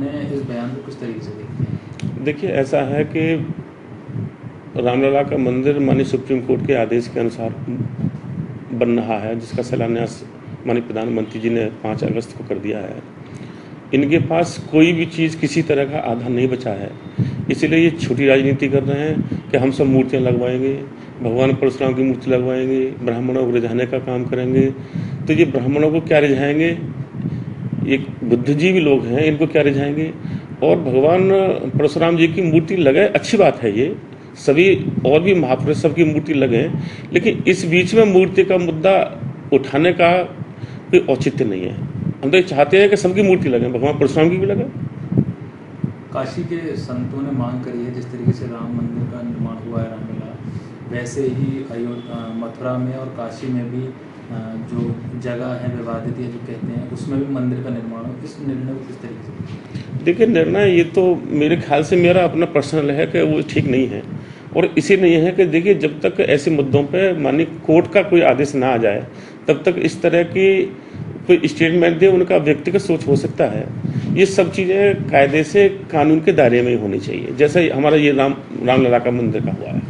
अपने इस बयान को किस तरीके से देखते हैं? देखिए, ऐसा है कि रामलला का मंदिर माननीय सुप्रीम कोर्ट के आदेश के अनुसार बन रहा है, जिसका शिलान्यास माननीय प्रधानमंत्री जी ने 5 अगस्त को कर दिया है। इनके पास कोई भी चीज़ किसी तरह का आधार नहीं बचा है, इसीलिए ये छोटी राजनीति कर रहे हैं कि हम सब मूर्तियाँ लगवाएंगे, भगवान परशुराम की मूर्ति लगवाएंगे, ब्राह्मणों को रिझाने का काम करेंगे। तो ये ब्राह्मणों को क्या रिझाएंगे? ये बुद्धिजीवी लोग हैं, इनको क्या रिझाएंगे? और भगवान परशुराम जी की मूर्ति लगे, अच्छी बात है, ये सभी और भी महापुरुष सबकी मूर्ति लगे, लेकिन इस बीच में मूर्ति का मुद्दा उठाने का कोई औचित्य नहीं है। हम तो ये चाहते हैं कि सबकी मूर्ति लगे, भगवान परशुराम की भी लगे। काशी के संतों ने मांग करी है, जिस तरीके से राम मंदिर का निर्माण हुआ है रामलला, वैसे ही मथुरा में और काशी में भी जो जगह है विवादित है जो कहते हैं, उसमें भी मंदिर का निर्माण हो। इस निर्णय को किस तरीके से? देखिए, निर्णय ये तो मेरे ख्याल से मेरा अपना पर्सनल है कि वो ठीक नहीं है, और इसीलिए ये है कि देखिए, जब तक ऐसे मुद्दों पे माननीय कोर्ट का कोई आदेश ना आ जाए तब तक इस तरह की कोई स्टेटमेंट दे, उनका व्यक्तिगत सोच हो सकता है। ये सब चीज़ें कायदे से कानून के दायरे में ही होनी चाहिए, जैसे हमारा ये रामलला का मंदिर का हुआ है।